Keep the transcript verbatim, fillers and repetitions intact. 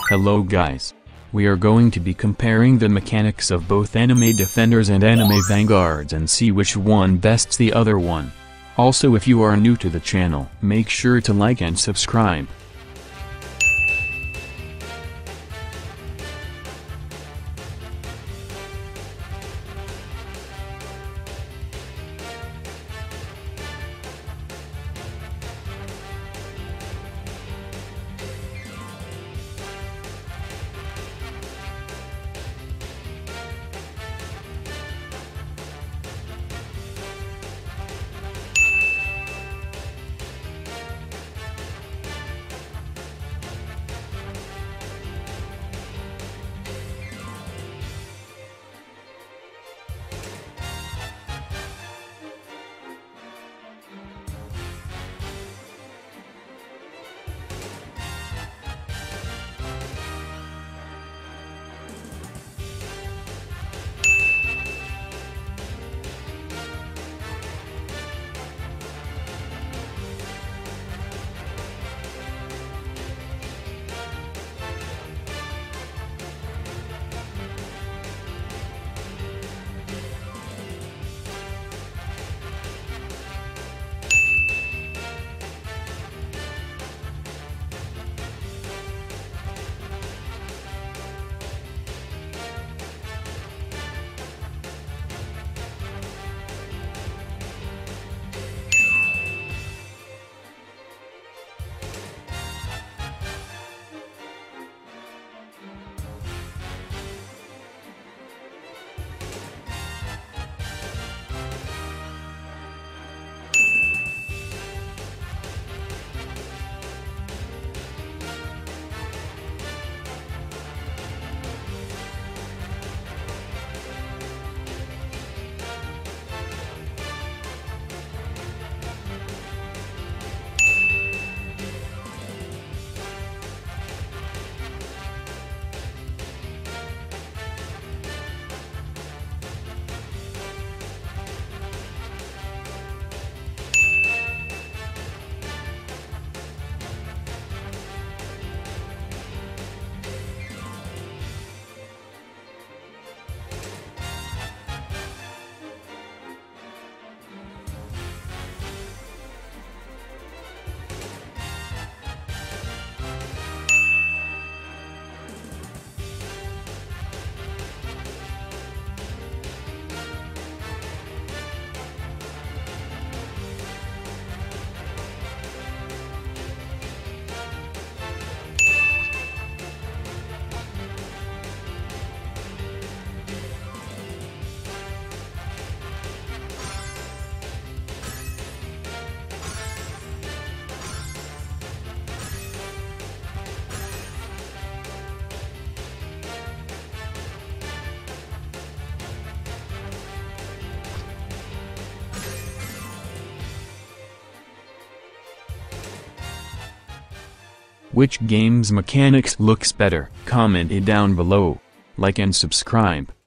Hello guys. We are going to be comparing the mechanics of both Anime Defenders and Anime Vanguards and see which one bests the other one. Also, if you are new to the channel, make sure to like and subscribe. Which game's mechanics looks better? Comment it down below. Like and subscribe.